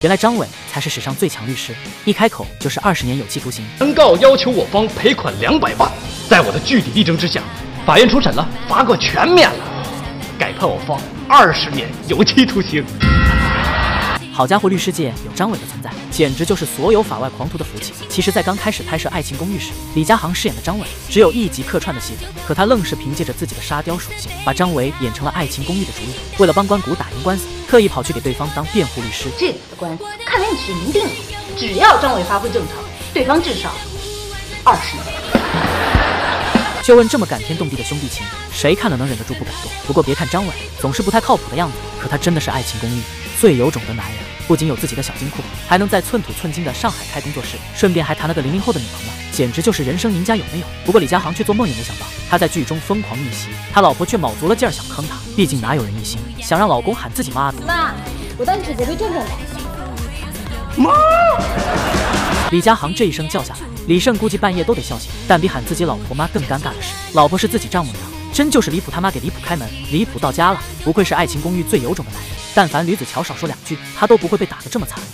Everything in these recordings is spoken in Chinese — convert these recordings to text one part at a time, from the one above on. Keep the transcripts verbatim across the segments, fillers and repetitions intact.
原来张伟才是史上最强律师，一开口就是二十年有期徒刑。 原告要求我方赔款两百万，在我的据理力争之下，法院初审了，罚过全免了，改判我方二十年有期徒刑。 好家伙，律师界有张伟的存在，简直就是所有法外狂徒的福气。其实，在刚开始拍摄《爱情公寓》时，李佳航饰演的张伟只有一集客串的戏份，可他愣是凭借着自己的沙雕属性，把张伟演成了《爱情公寓》的主演。为了帮关谷打赢官司，特意跑去给对方当辩护律师。 这次的官司看来你是赢定了，只要张伟发挥正常，对方至少二十年。 就问这么感天动地的兄弟情，谁看了能忍得住不感动？不过别看张伟总是不太靠谱的样子，可他真的是《爱情公寓》最有种的男人，不仅有自己的小金库，还能在寸土寸金的上海开工作室，顺便还谈了个零零后的女朋友，简直就是人生赢家有没有？不过李佳航却做梦也没想到，他在剧中疯狂逆袭，他老婆却卯足了劲儿想坑他，毕竟哪有人一心想让老公喊自己妈的？ 妈，我当你是这位正正的。 妈！ 李佳航这一声叫下来，李胜估计半夜都得笑醒。但比喊自己老婆妈更尴尬的是，老婆是自己丈母娘，真就是离谱他妈给离谱开门，离谱到家了。不愧是《爱情公寓》最有种的男人，但凡吕子乔少说两句，他都不会被打得这么惨。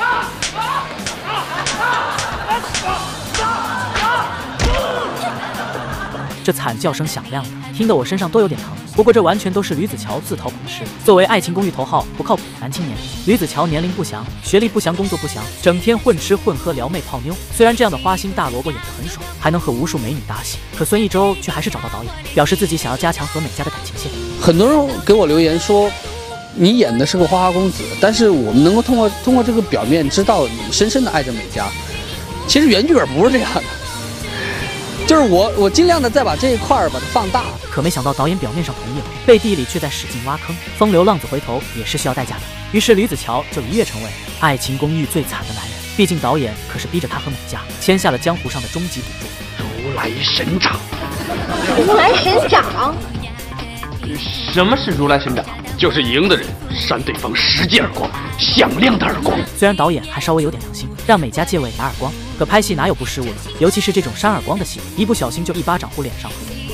这惨叫声响亮的，听得我身上都有点疼。不过这完全都是吕子乔自讨苦吃。作为《爱情公寓》头号不靠谱男青年，吕子乔年龄不详，学历不详，工作不详，整天混吃混喝撩妹泡妞。虽然这样的花心大萝卜演得很爽，还能和无数美女搭戏，可孙艺洲却还是找到导演，表示自己想要加强和美嘉的感情线。 很多人给我留言说，你演的是个花花公子，但是我们能够通过通过这个表面知道你深深的爱着美嘉。其实原剧本不是这样的。就是我，我尽量的再把这一块儿把它放大， 可没想到导演表面上同意了，背地里却在使劲挖坑。风流浪子回头也是需要代价的，于是吕子乔就一跃成为《爱情公寓》最惨的男人。毕竟导演可是逼着他和美嘉签下了江湖上的终极赌注。 如来神掌， 如来神掌？ 什么是如来神掌？就是赢的人扇对方十记耳光，响亮的耳光。 虽然导演还稍微有点良心，让美嘉借位打耳光，可拍戏哪有不失误的？尤其是这种扇耳光的戏，一不小心就一巴掌呼脸上。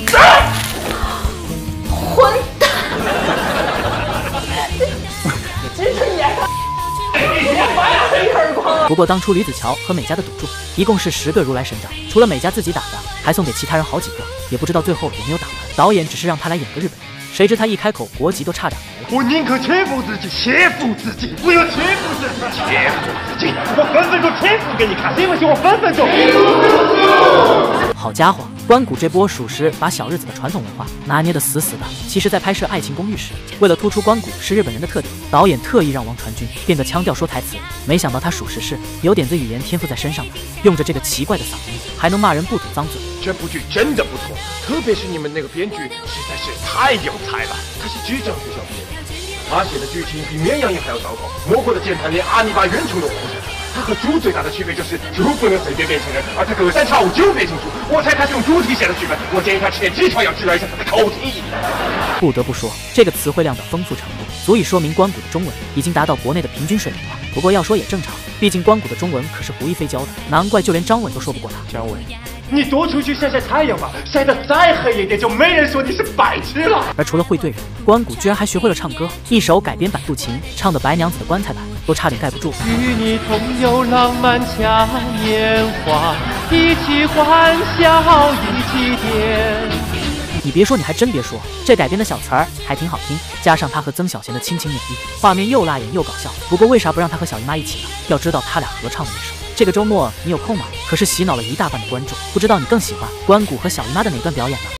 混蛋！你真是演不过当初吕子乔和美嘉的赌注一共是十个如来神掌，除了美嘉自己打的，还送给其他人好几个，也不知道最后有没有打完。导演只是让他来演个日本人，谁知他一开口国籍都差点没了。 我宁可切腹自尽，切腹自尽，我要切腹自尽，切腹自尽，我分分钟切腹给你看，信不信我分分钟？ 好家伙，关谷这波属实把小日子的传统文化拿捏得死死的。其实，在拍摄《爱情公寓》时，为了突出关谷是日本人的特点，导演特意让王传君变个腔调说台词。没想到他属实是有点子语言天赋在身上的，用着这个奇怪的嗓音，还能骂人不吐脏嘴。 这部剧真的不错，特别是你们那个编剧实在是太有才了。他是剧场学校毕业的，他写的剧情比绵羊也还要糟糕，魔鬼的键盘连阿尼巴原虫都活着。他和猪最大的区别就是猪不能随便变成人，而他隔三差五就变成猪。我猜他是用猪蹄写的剧本，我建议他吃点鸡肠药治疗一下他的口蹄。 不得不说，这个词汇量的丰富程度，足以说明关谷的中文已经达到国内的平均水平了。不过要说也正常，毕竟关谷的中文可是胡一菲教的，难怪就连张伟都说不过他。 张伟，你多出去晒晒太阳吧，晒得再黑一点，就没人说你是白痴了。 而除了会对人，关谷居然还学会了唱歌，一首改编版《渡情》，唱的白娘子的棺材板都差点盖不住。 与你同游浪漫嘉年华，一起欢笑一起点。 你别说，你还真别说，这改编的小词儿还挺好听，加上他和曾小贤的亲情演绎，画面又辣眼又搞笑。不过为啥不让他和小姨妈一起呢？要知道他俩合唱的那首，这个周末你有空吗？可是洗脑了一大半的观众，不知道你更喜欢关谷和小姨妈的哪段表演呢？